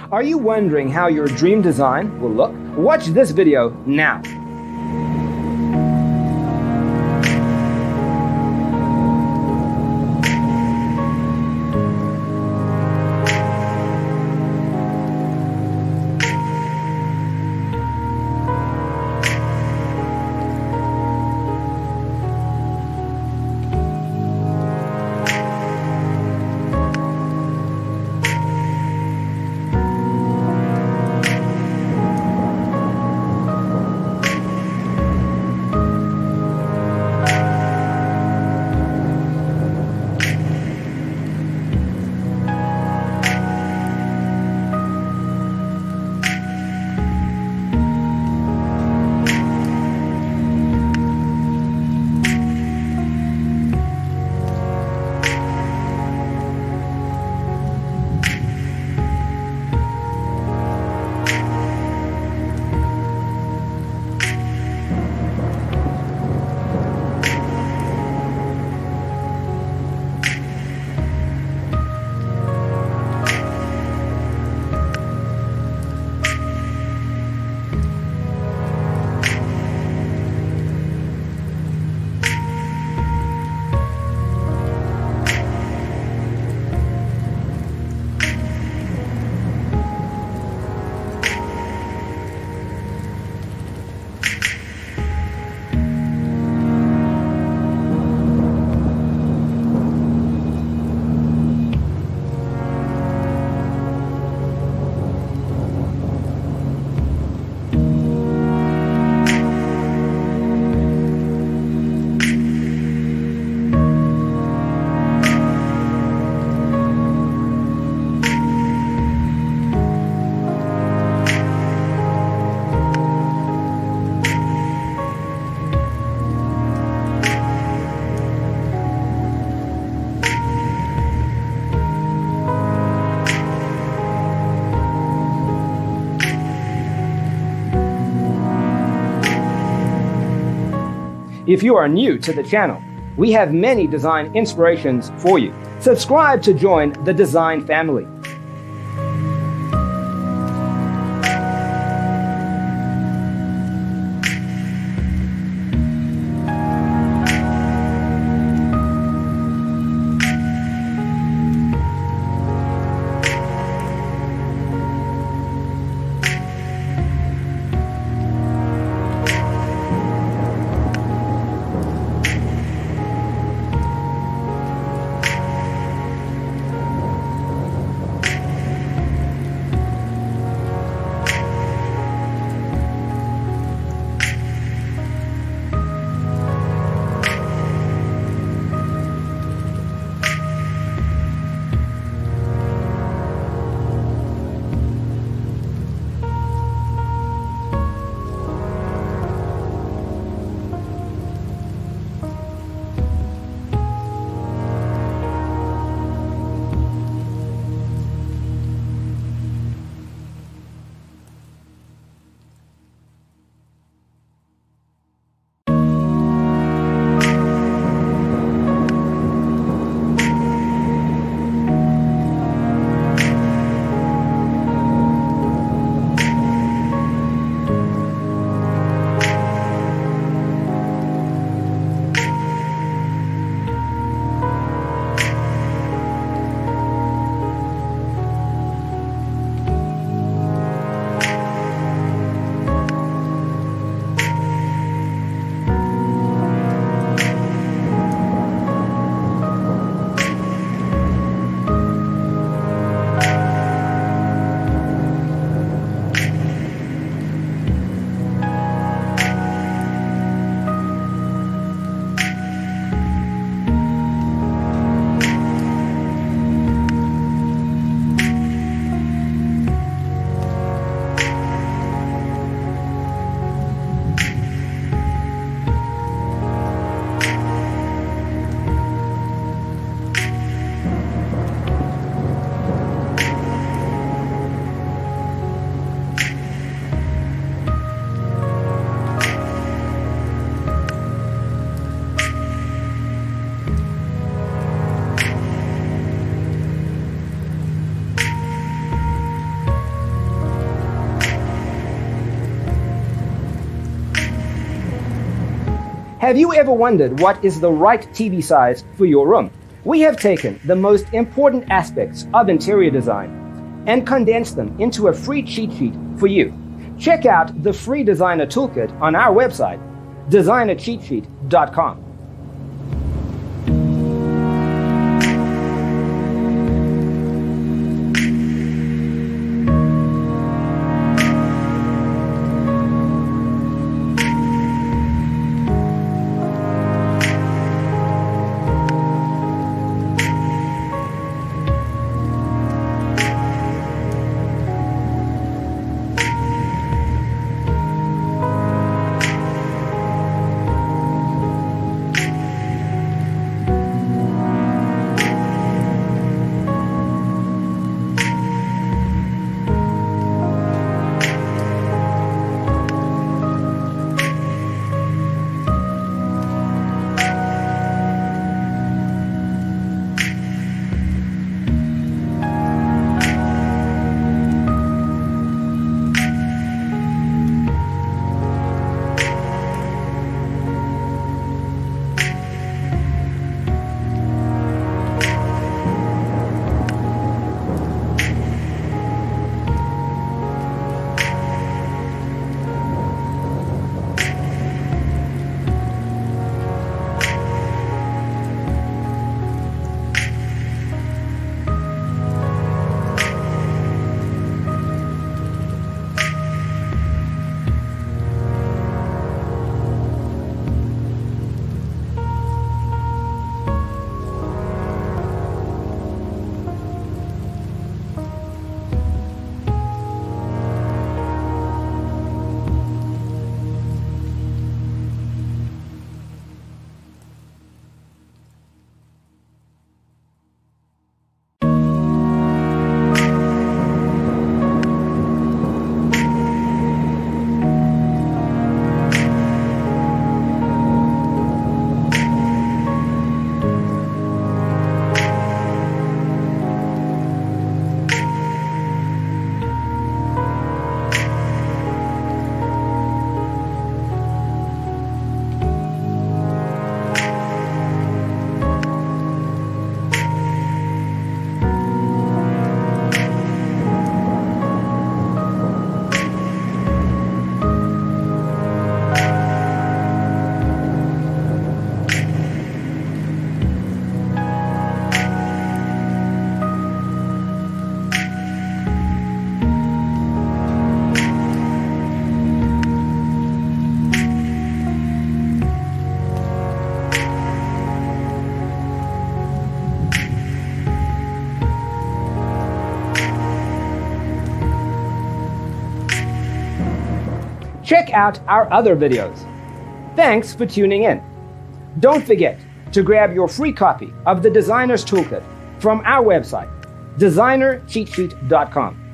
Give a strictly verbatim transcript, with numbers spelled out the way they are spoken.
Are you wondering how your dream design will look? Watch this video now. If you are new to the channel, we have many design inspirations for you. Subscribe to join the design family. Have you ever wondered what is the right T V size for your room? We have taken the most important aspects of interior design and condensed them into a free cheat sheet for you. Check out the free designer toolkit on our website, designer cheat sheet dot com. Check out our other videos. Thanks for tuning in. Don't forget to grab your free copy of the Designer's Toolkit from our website, designer cheat sheet dot com.